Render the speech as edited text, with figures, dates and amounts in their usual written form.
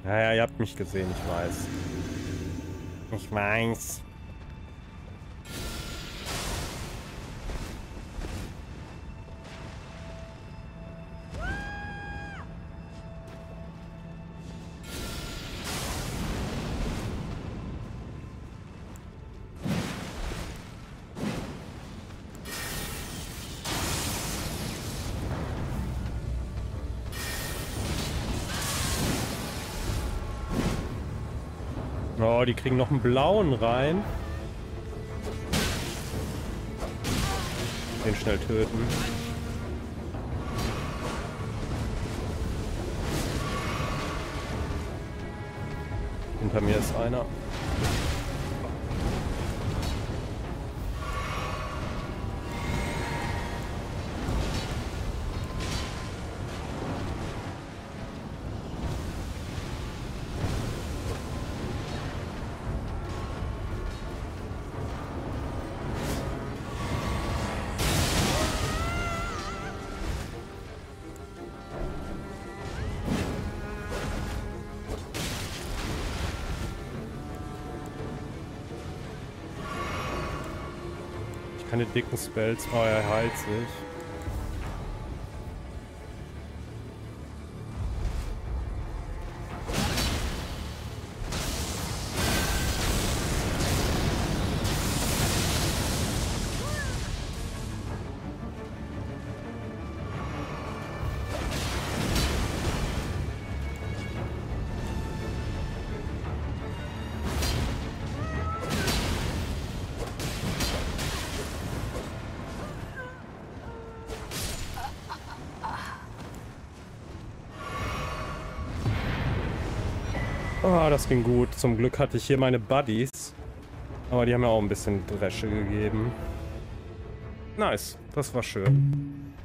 Ja, ja, ihr habt mich gesehen, ich weiß. Ich weiß. Oh, die kriegen noch einen blauen rein. Den schnell töten. Hinter mir ist einer. Keine dicken Spells. Oh, er heilt sich. Oh, das ging gut. Zum Glück hatte ich hier meine Buddies. Aber die haben mir auch ein bisschen Dresche gegeben. Nice, das war schön.